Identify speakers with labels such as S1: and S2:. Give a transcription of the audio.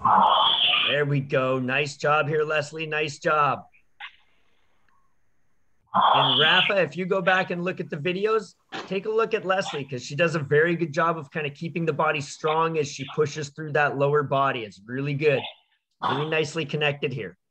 S1: There we go. Nice job here, Leslie. Nice job. And Rafa, if you go back and look at the videos, take a look at Leslie because she does a very good job of kind of keeping the body strong as she pushes through that lower body. It's really good. Really nicely connected here.